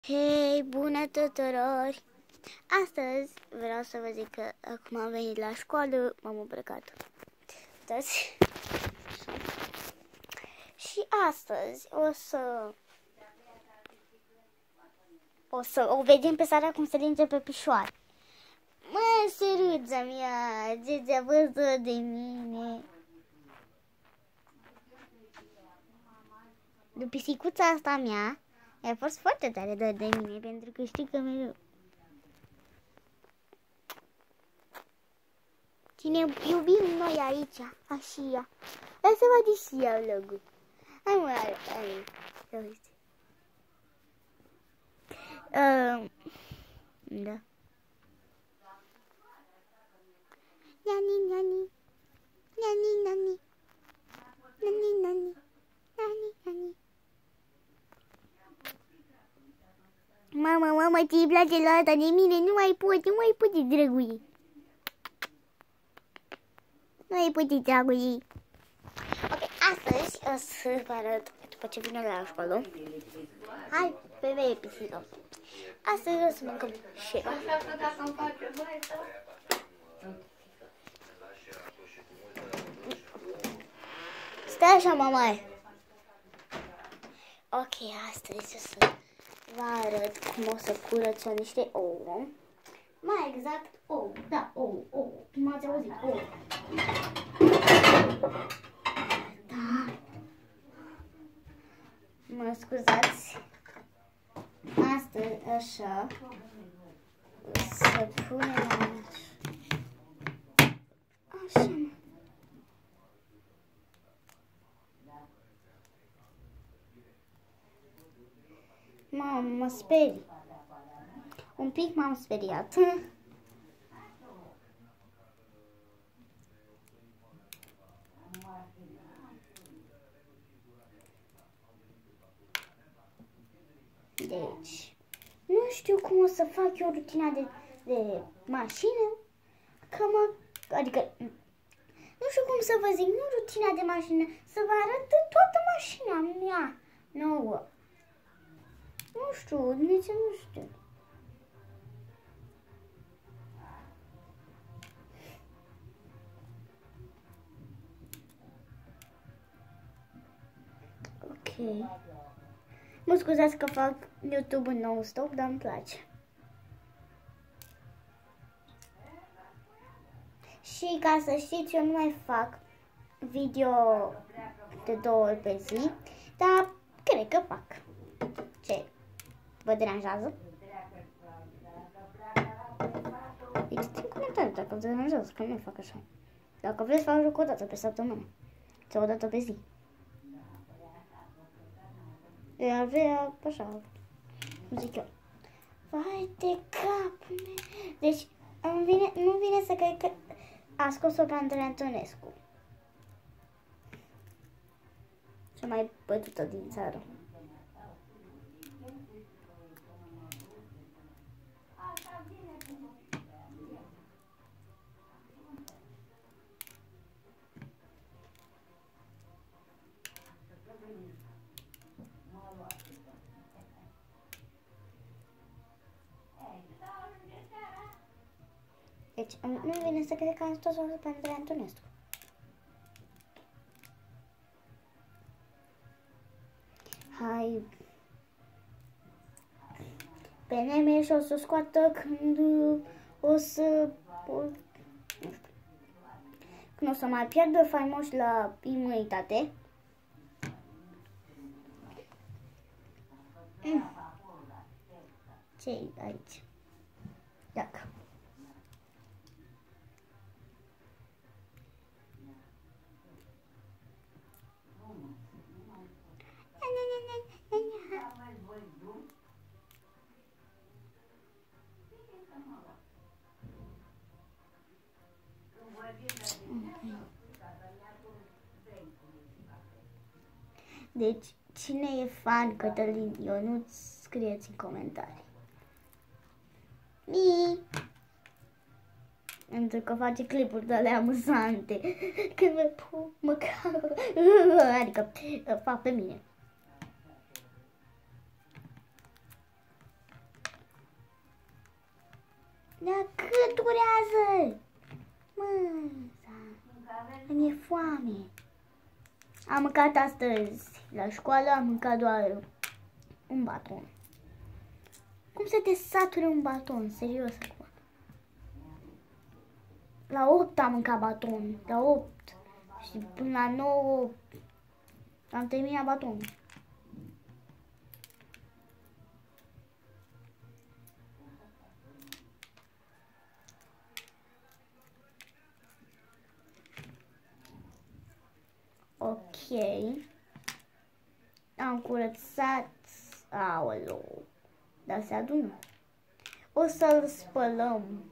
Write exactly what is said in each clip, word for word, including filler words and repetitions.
Hei, bună tuturor! Astăzi vreau să vă zic că acum am venit la școală, m-am îmbrăcat toți. Și astăzi o să o să o vedem pe Sara cum se linge pe pișoare. Mă, săruța mea, ce ți-a văzut de mine? De pisicuța asta mea a fost foarte tare dor de mine, pentru că știi că mereu cine iubim noi aici, așa. Hai să văd și eu logo. Hai mă, hai, hai, să uite. Uh, da. Nani, nani, nani, nani, nani, nani, nani, nani. Mama, mama, ți-i place la asta de mine? Nu mai pot, nu mai pot de drăgui. Nu mai pot de drăgui. Ok, astăzi o să vă arăt, după ce vine la școală. Hai, femeie pisică. Astăzi o să mâncăm șeva. Stai așa, mamaie. Ok, astăzi o să vă arăt cum o să curăț niște ouă. Mai exact, ouă, da, ouă, ouă. M-ați auzit, ouă. Da. Mă scuzați. Astăzi, așa, o să punem așa. Mamă, mă sperii. Un pic m-am speriat. Deci, nu știu cum o să fac eu rutina de, de mașină, că mă, adică, nu știu cum să vă zic, nu rutina de mașină, să vă arăt toată mașina mea nouă. Nu știu, nici nu știu. Ok. Mă scuzați că fac YouTube în non-stop, dar îmi place. Și ca să știți, eu nu mai fac video de două ori pe zi, dar cred că fac. Ce? Vă deranjează? Deci, în comentarii dacă vă deranjează, că nu fac așa. Dacă vreți, fac o dată pe săptămână. Sau o dată pe zi. De a vrea, așa, cum zic eu. Vai de capul meu. Deci, îmi vine, nu vine să cred că a scos-o pe Andrei Antonescu. Cea mai bătută din țară. Deci, nu vine să cred că am scos-o pe Andrei Antonescu. Hai. Pe Nemeș o să scoată când o să... O, nu știu. Când o să mai pierdă faimoși la imunitate. Mm. Ce-i aici? Dacă. Deci, cine e fan Cătălin Ionuț, scrieți în comentarii. Mi. Pentru că face clipuri de alea amuzante. Când mă pup, mă cago. Adică, fac pe mine. Dar cât durează? Mă, îmi e foame. Am mâncat astăzi la școală, am mâncat doar un baton. Cum să te saturi un baton? Serios acum. La opt am mâncat baton. La opt. Și până la nouă am terminat batonul. Ok. Am curățat. Aoleu. Dar se adună. O să-l spălăm.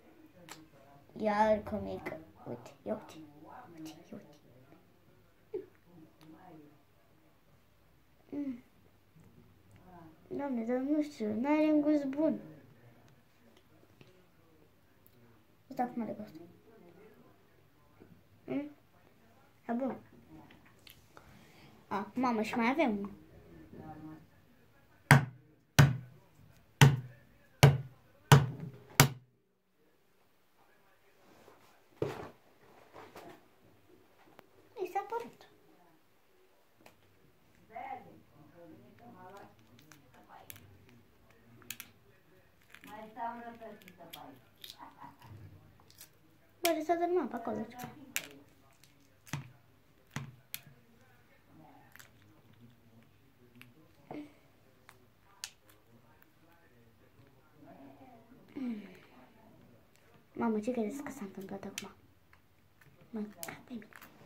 Iar că mică. Uite, ia uite. Uite, ia uite. Mm. Doamne, dar nu știu, n-are un gust bun. Uite acum de gust. Mm? E bun. A, mamă, și mai avem unul. I s-a părut. Bă, s-a dormat pe acolo. Mamă, ce credeți că s-a întâmplat acum? Mă, pe mine.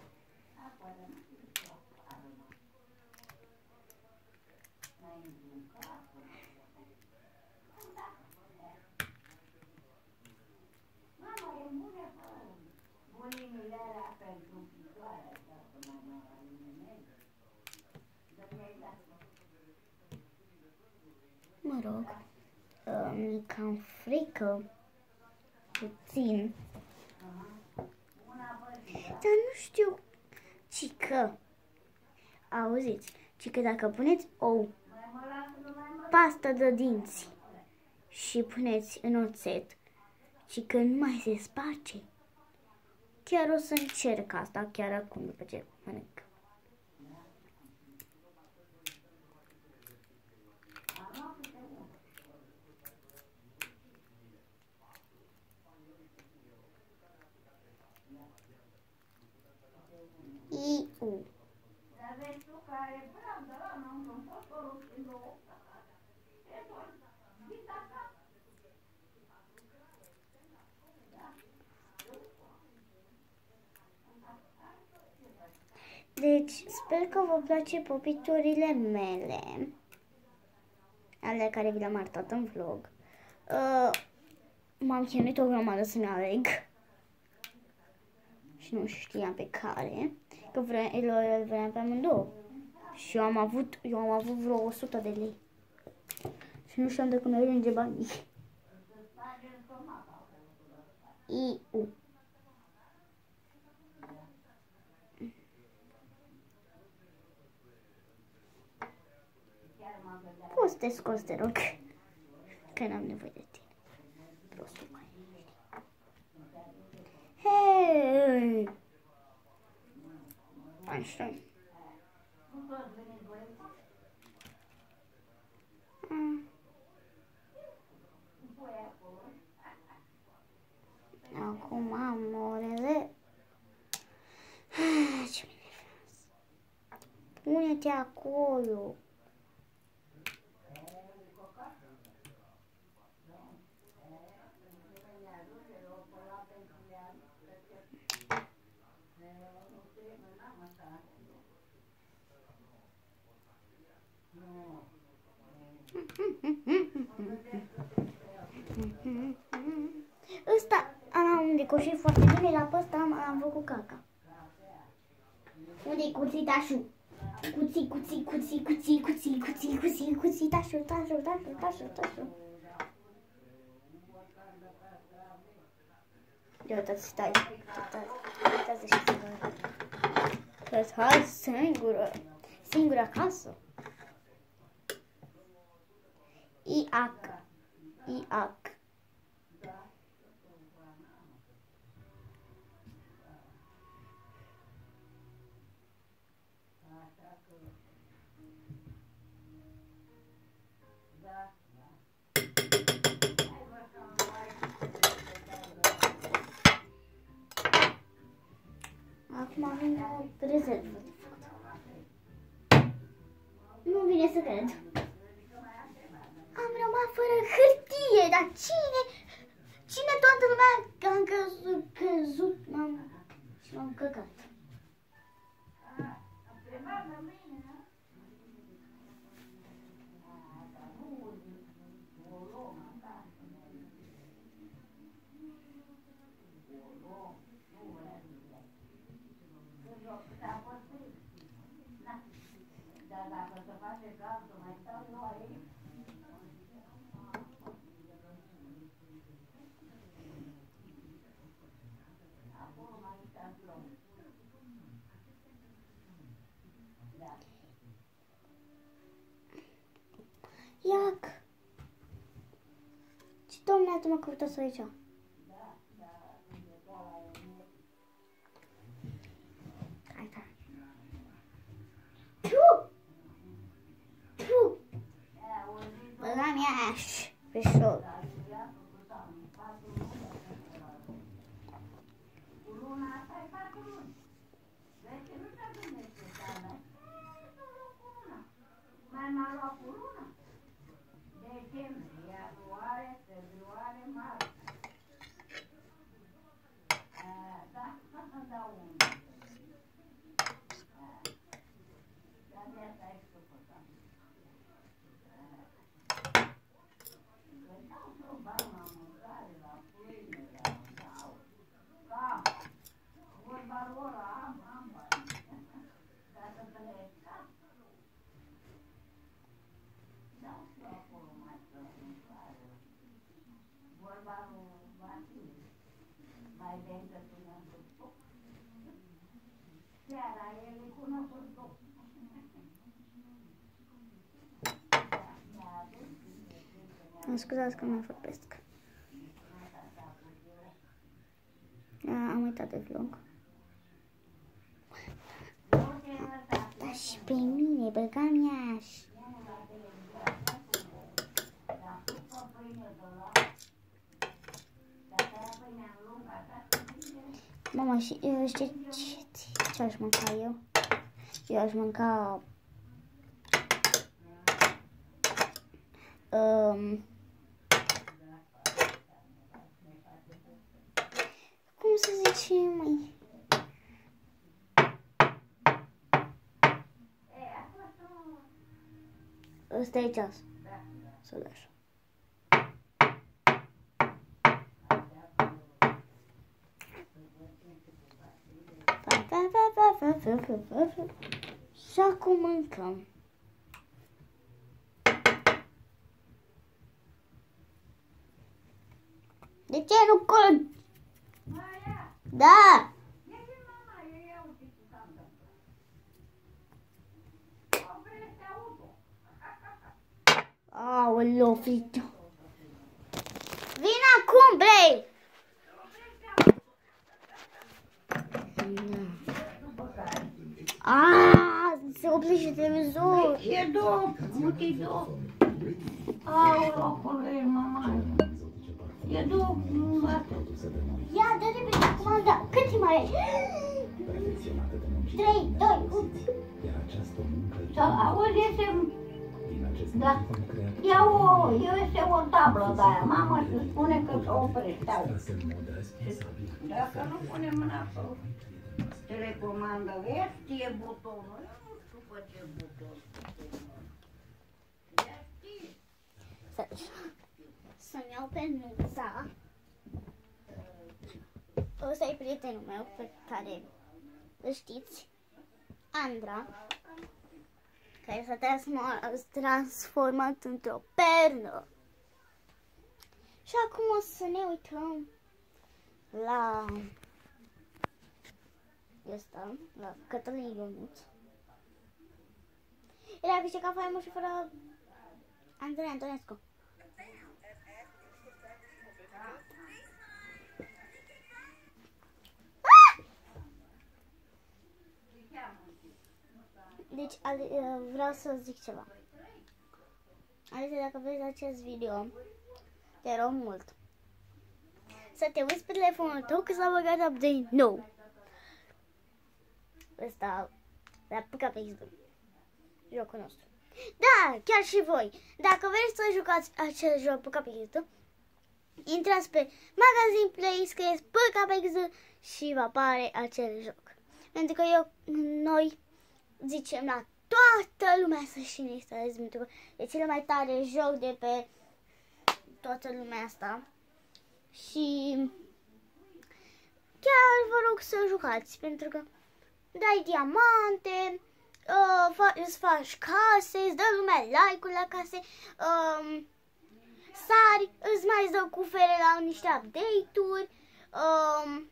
Mă rog, mi-e cam frică, puțin, dar nu știu, cică, auziți, cică dacă puneți o pastă de dinți și puneți în oțet, cică nu mai se sparge. Chiar o să încerc asta, chiar acum, după ce mănânc. I-U. Deci, sper că vă place popiturile mele, ale care vi le-am arătat în vlog. Uh, M-am chinuit o grămadă să-mi aleg și nu știam pe care, că vre el vreau pe amândouă. Și eu am avut, eu am avut vreo o sută de lei. Și nu știam de cum ajunge banii. I-U. Poți să te scoți, te rog, că n-am nevoie de tine. Prostul mai ești. Hei! Așa. Mm. Acum am orele. Ce bine frumos. Pune-te acolo. Ăsta am decoșit foarte bine, la pe ăsta am, am făcut caca. Unde-i cuțitașul? Cuții, cuții, cuții, cuții, cuții, cuții, cuții, cuții, tașul, tașul, tașul, tașul, tașul. Eu uitați, stai, uitați și singură. Că hai singură, singură acasă. Iac, iac. acum avem o rezervă de fapt. Nu vine să cred. Am rămas fără hârtie, dar cine? Cine toată lumea am căzut, căzut, m-am și m-am căcat. Iac! Ce domnule, tu mă căutați aici? Hai, hai. Tu! Tu! Băga mi-aș pe șor. Mă scuzați că mai vorbesc. Am uitat de vlog. Da și pe mine, băga mi-aș. Mama, și știi ce, ce aș mânca eu? Eu aș mânca... Um, cum să zice, măi? Ăsta e ceas. Să dă așa. Și acum mâncăm. De ce nu cod? Da! Aoleu, frică. Vin acum, bre! Aaaa, se oprește televizor. E două, multe două. Aoleu, acolo e mama. E două. Ia, dă repede acum, da. Cât timp mai ai? trei, doi, unu. Sau, auzi, este... Da. Ia o, este o tablă de aia, mama, și spune că se oprește. Dacă nu punem mâna pe telecomandă, vezi, e butonul. Eu nu știu pe ce buton. Să-mi iau pe nuța. Ăsta e prietenul meu pe care îl știți, Andra, care s-a transformat într-o pernă. Și acum o să ne uităm la ăsta, la Cătălin Ionuț. El a câștigat faimă și fără Andrei Antonescu. Deci, vreau să zic ceva. Alice, dacă vezi acest video, te rog mult să te uiți pe telefonul tău că s-a băgat update nou. ăsta, la P K X doi, jocul nostru. Da, chiar și voi, dacă vreți să jucați acel joc P K X doi, intrați pe magazin Play, scrieți P K X doi și vă apare acel joc. Pentru că eu, noi zicem la toată lumea să-și instaleze, pentru că e cel mai tare joc de pe toată lumea asta. Și chiar vă rog să jucați, pentru că dai diamante, uh, fa îți faci case, îți dă lumea like-uri la case, um, sari, îți mai dă cufere la niște update-uri, um,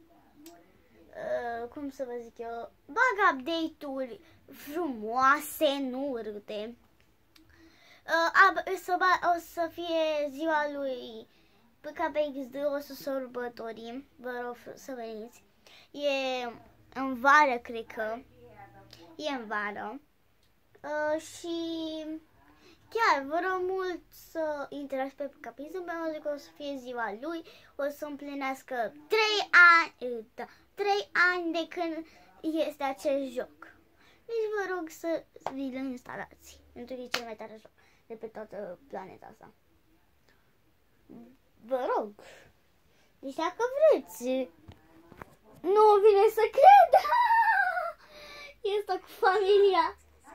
uh, cum să vă zic eu, bag update-uri frumoase, nu urâte. Uh, o, să o să fie ziua lui P K X doi, o să sărbătorim, vă rog să veniți. E în vară, cred că. E în vară. Uh, și chiar vă rog mult să intrați pe P K X doi, pentru că o să fie ziua lui, o să împlinească trei ani, da, trei ani de când este acest joc. Deci vă rog să vi-l instalați, pentru că e cel mai tare joc de pe toată planeta asta. Vă rog. Deci dacă vreți. Nu vine să cred. Este cu familia.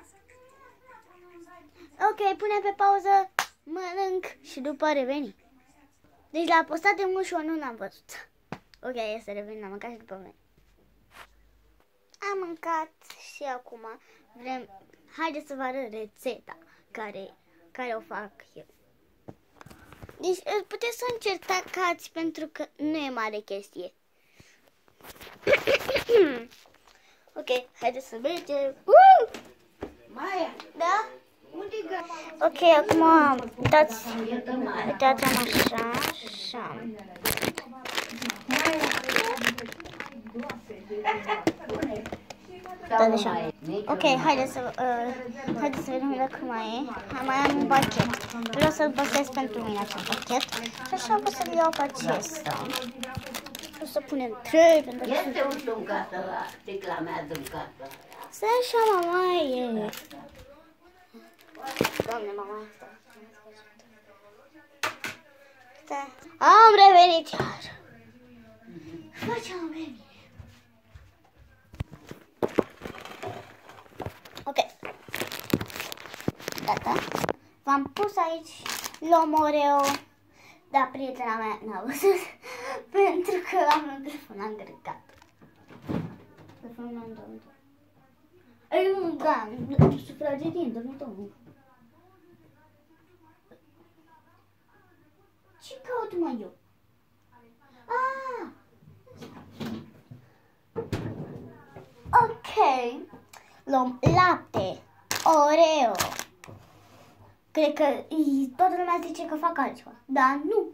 Ok, punem pe pauză, mănânc și după reveni. Deci l-a postat de mult și eu nu l-am văzut. Ok, este reveni, am mâncat și după mine. Am mâncat și acum vrem. Haideți să vă arăt rețeta care, care o fac eu. Deci puteți să încercați pentru că nu e mare chestie. Ok, haideți să mergem. Uh! Maia, Da? unde-i gata? Ok, acum uitați, uitați așa, așa. Da, așa. Ok, haideți să, uh, haideți să vedem dacă mai e. Mai am un pachet. Vreau să-l păstrez pentru mine acest pachet. Și așa pot să-l iau pe acesta. O să punem trei pentru că... Este unul în casă ăla, reclamează în casă. Stai așa, mama, e... Doamne, mama, asta. Stai. Am revenit iar. Facem revenit. Ok. Gata. V-am pus aici l'Omoreo. Da, prietena mea n-a văzut. Pentru că am un telefon, am grecat. Telefonul am dormit. Ei, nu, da, sufragerie, dormit omul. Ce caut mai eu? Ah! Ok. Luăm lapte, Oreo. Cred că toată lumea zice că fac altceva, dar nu.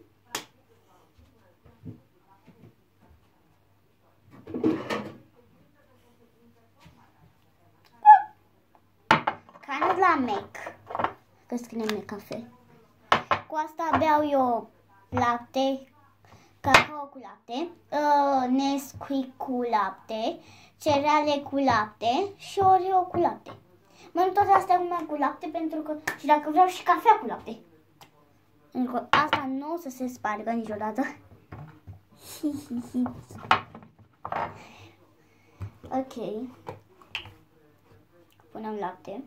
Cană la Mac, că scrie Necafe. Cu asta beau eu lapte, cacao cu lapte, uh, Nesquik cu lapte, cereale cu lapte și Oreo cu lapte. Mănânc toate astea cu lapte pentru că și dacă vreau și cafea cu lapte. Pentru că asta nu o să se spargă niciodată. Ok. Punem lapte.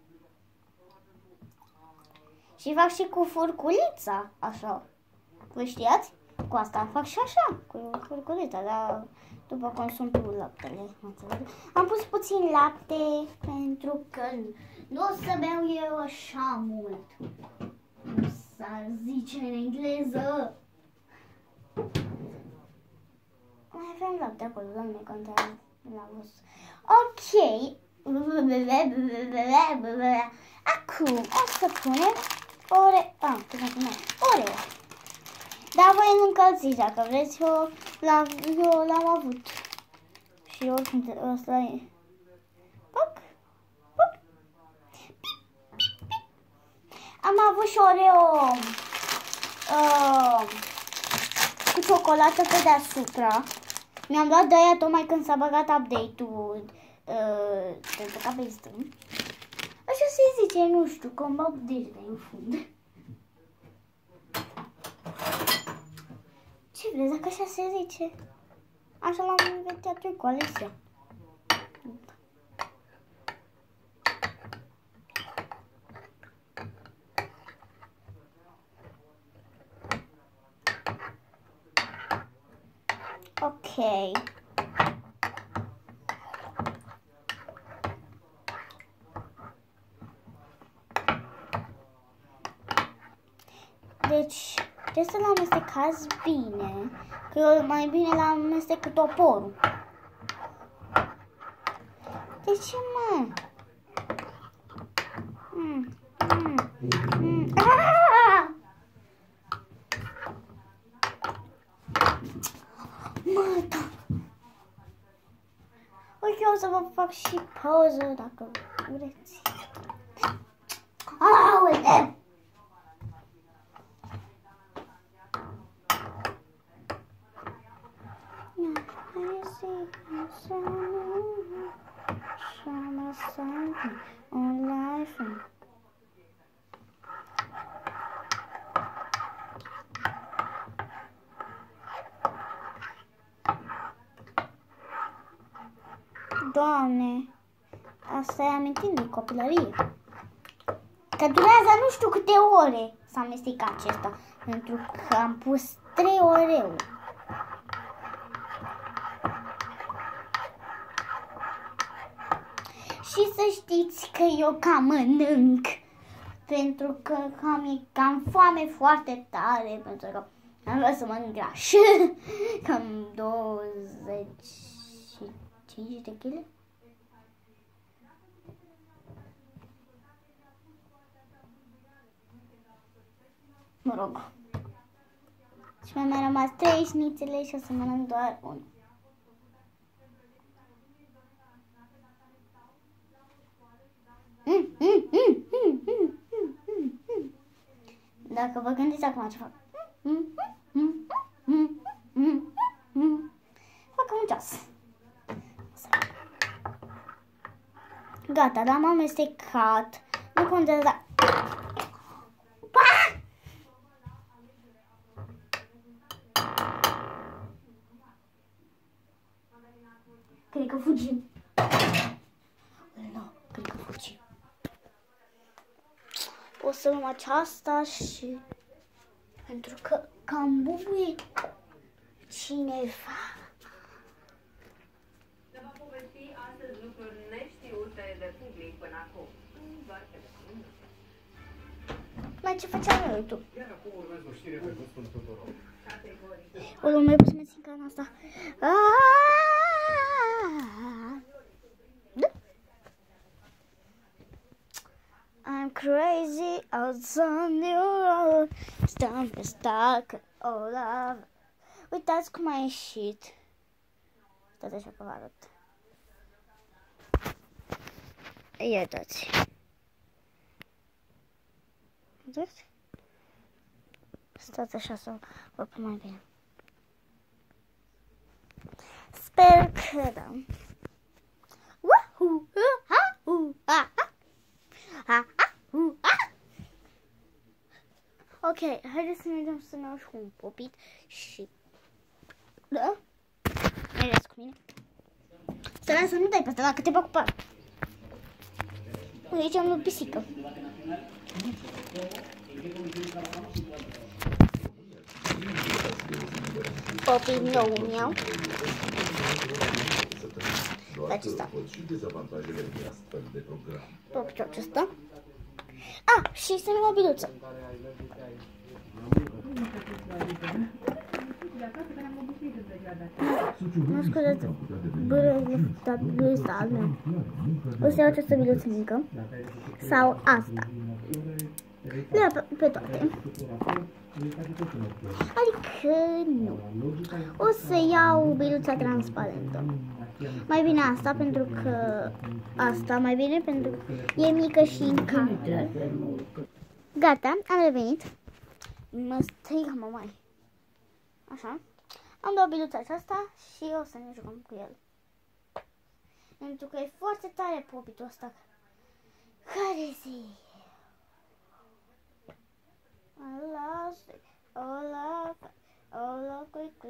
Și fac și cu furculița, așa. Vă știați? Cu asta fac și așa, cu furculița, dar după consum cu laptele. Am pus puțin lapte pentru că nu o să beau eu așa mult. Nu s-ar zice în engleză. Mai avem lapte acolo, doamne, contează. L-am văzut. Ok. Acum o să punem ore... Ah, cum să punem? Oreo. Dar voi îl încălziți dacă vreți, eu l-am avut. Și oricum ăsta e. Pac, pac. Pip, pip, pip. Am avut și Oreo uh, cu ciocolată pe deasupra. Mi-am luat de aia tocmai când s-a băgat update-ul uh, pentru că pe stâng. Așa se zice, nu știu, că îmi bag degetele în fund. Ce vreți, dacă așa se zice? Așa l-am inventat eu cu Alexia. Ok. Deci, trebuie să l-amestecați bine, că eu mai bine l-amestec cu toporul. De ce, mă? Mm, mm, mm. Ah! Mă, da. Ok, o să vă fac și pauză dacă vreți. Aoleu! Doamne, asta e amintind de copilărie. Că durează nu știu câte ore să amestec acesta, pentru că am pus trei oreu. Și să știți că eu cam mănânc, pentru că cam, e, cam foame foarte tare, pentru că am vrut să mănânc graș. Cam douăzeci și cinci de kg. Mă rog. Și mi-a mai rămas trei șnițele și o să mănânc doar unul. Mm, mm, mm, mm, mm, mm, mm. Dacă vă gândiți acum ce fac. Mm, mm, mm, mm, mm. Fac un ceas. Gata, l-am amestecat. Nu contează. Pa! Cred că fugim. Nu, cred că fugim. O să luăm aceasta și... Pentru că cam bubuie cineva. Se va povesti astăzi lucruri neștiute de public până acum. Doar că... Mai ce făceam eu, tu? Iar acum urmează o știre pe gustul tuturor. O luăm mai puțin în cana asta. I'm crazy out on the road. Stamp stuck all over. Uitați cum a ieșit. Stați așa că vă arăt. Uitați. Vedeți? Stați așa să vă pun mai bine. Sper că da. Wahoo! Ha! Uh! Ha! Ha! Uh! Ha! Ok, haideți să mergem să ne iau și un popit și... Da? Mergeți cu mine. Să să nu dai pe asta, dacă te bag cu par. Aici am o pisică. Popit nou mi-au. Acesta. Popitul acesta. Ah, și să ne o biluță. Mă scuzați, bără ăsta al meu. O să iau această biluță mică. Sau asta. Le pe, pe toate. Adică nu. O să iau biluța transparentă. Mai bine asta, pentru că... Asta mai bine, pentru că e mică și în cadră. Gata, am revenit. Mă strigă mămai. Așa. Am dat biluța aceasta și o să ne jucăm cu el. Pentru că e foarte tare popitul ăsta. Care zi? Allah, Allah, Allah,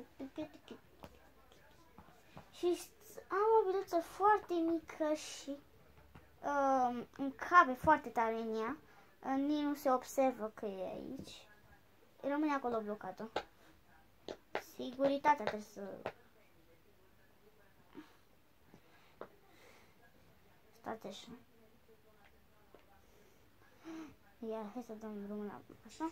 și am o biluță foarte mică și uh, un cabe foarte tare în ea. Nici nu se observă că e aici. Rămâne acolo blocată. Siguritatea trebuie să... Stați așa. Iar hai să dăm drumul la așa.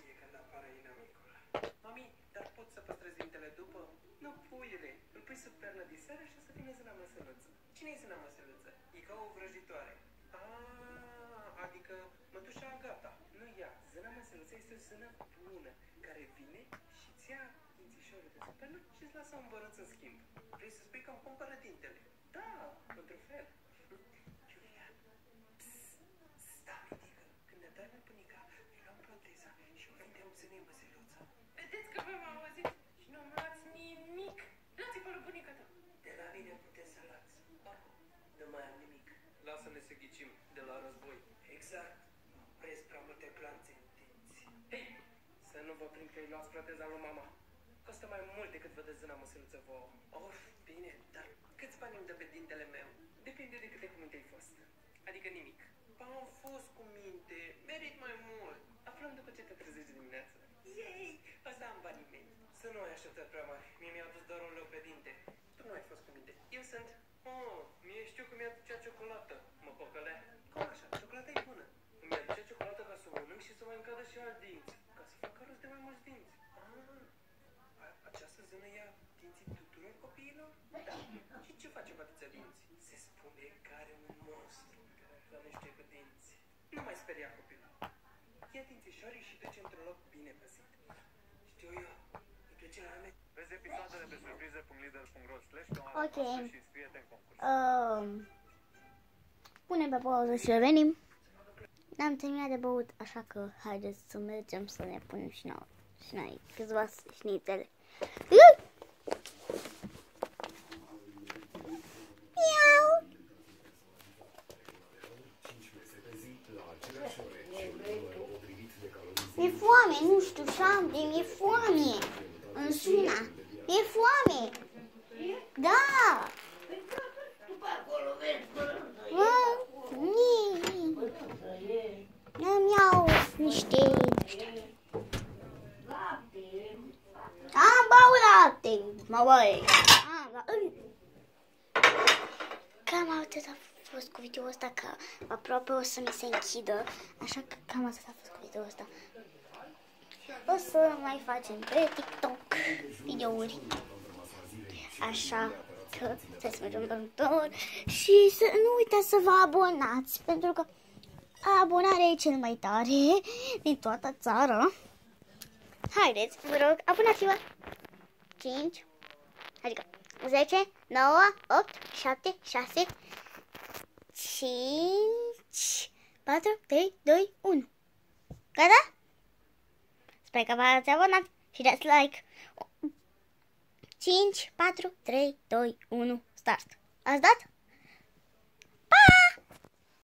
Mami, dar pot să păstrez dintele după? Nu, puiule. Îl pui sub pernă de seară și o să vină zâna măsăluță. Cine e zâna măsăluță? E ca o vrăjitoare. Ah, adică mătușa Agata. Nu ea. Zâna măsăluță este o zână bună, care vine și îți ia dințișorul de sub pernă și îți lasă un bănuț în schimb. Vrei să spui că îmi cumpără dintele? Da, într-un fel. Iulia, psst, stai, mică. Când ne doarme bunica, îi luăm proteza și o vindem zânei măsăluță. Vedeți că v-am auzit și nu îmi luați nimic. Luați-i părul bunica ta. De la mine puteți să luați. Oricum, nu mai am nimic. Lasă-ne să ghicim de la război. Exact. Opresc prea multe glanțe în dinți. Hei, să nu vă prind că îi luați proteza lui mama. Costă mai mult decât vă dă zâna măsăluță vouă. Of, bine, dar câți bani îmi dă pe dintele meu? Depinde de câte cuminte ai fost. Adică nimic. Ba, am fost cu minte. Merit mai mult. Aflăm după ce te trezești dimineața. Yay! Asta am banii mei. Să nu ai așteptat prea mari. Mie mi-a adus doar un loc pe dinte. Tu nu ai fost cu minte. Eu sunt... Oh, mie știu că mi-aducea ciocolată. Mă păcălea. Cum așa? Ciocolata e bună. Îmi aducea ciocolată ca să o mănânc și să mai încadă și alt dinți. Ca să facă rost de mai mulți dinți. Ah, această zână ia dinții tuturor copiilor? Da. Și ce face cu atâția dinți? Se spune că are un monstru care hrănește cu dinți. Nu mai speria copilul. Ia dințișorii și duce într-un loc bine păzit. Știu eu, îi duce la mine. Vezi episoadele pe surprize punct lider punct ro slash Ok. și înscrie-te în concurs. Uh, punem pe pauză și revenim. N-am terminat de băut, așa că haideți să mergem să ne punem și noi, și noi câțiva șnițele. Uh! Miau! Mi-e foame, nu știu, șamte, mi-e foame. În suna. Mi-e foame. Da! După acolo vezi părândă. Îmi iau niște... Lapte. Am băut lapte, mă băi. Cam atât a fost cu videoul ăsta, că aproape o să mi se închidă. Așa că cam atât a fost cu videoul ăsta. O să mai facem pe TikTok videouri. Așa că să mergem pe următor. Și să nu uitați să vă abonați, pentru că abonarea e cel mai tare din toată țara. Haideți, vă rog, abonați-vă. cinci, adică zece, nouă, opt, șapte, șase, cinci, patru, trei, doi, unu. Gata? Sper că v-ați abonat și dați like. cinci, patru, trei, doi, unu, start. Ați dat?